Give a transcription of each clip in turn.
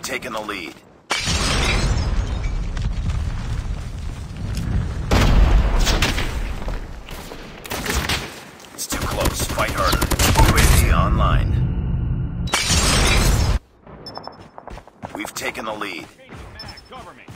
taken the lead. It's too close. Fight harder. UAV online. We've taken the lead. Cover me.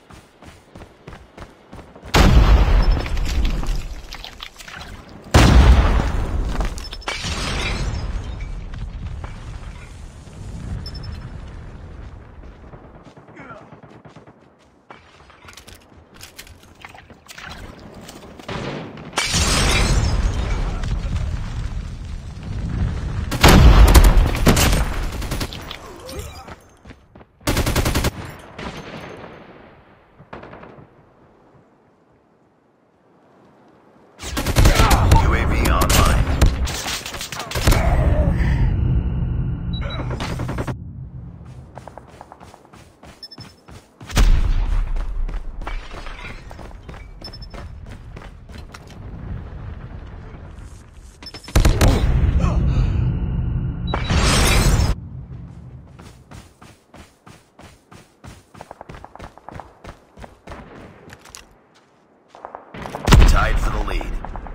Tied for the lead.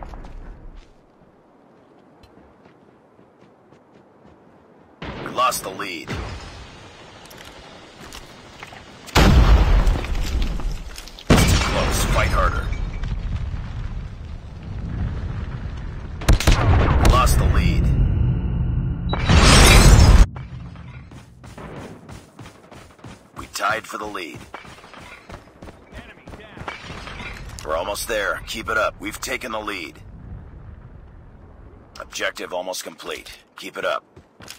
We lost the lead. It's too close. Fight harder. We lost the lead. We tied for the lead. We're almost there. Keep it up. We've taken the lead. Objective almost complete. Keep it up.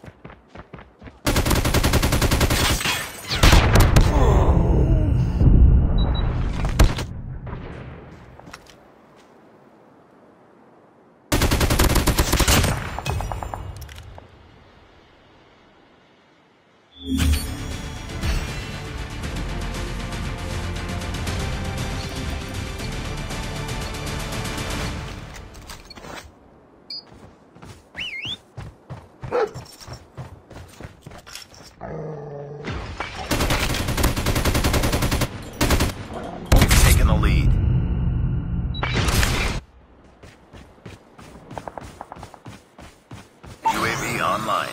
We've taken the lead. UAV online.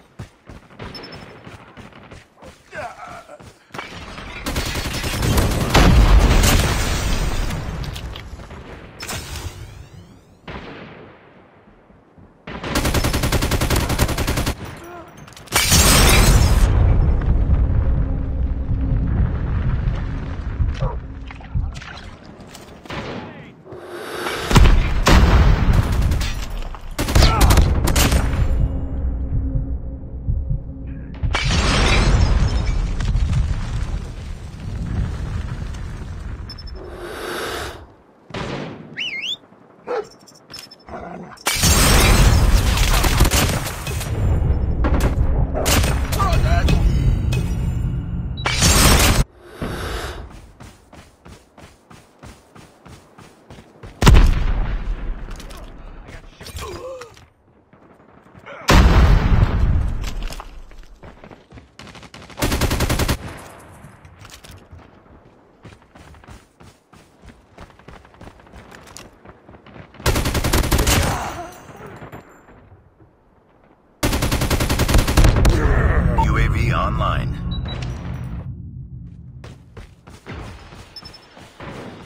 UAV online.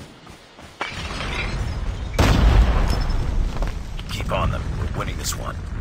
Keep on them. We're winning this one.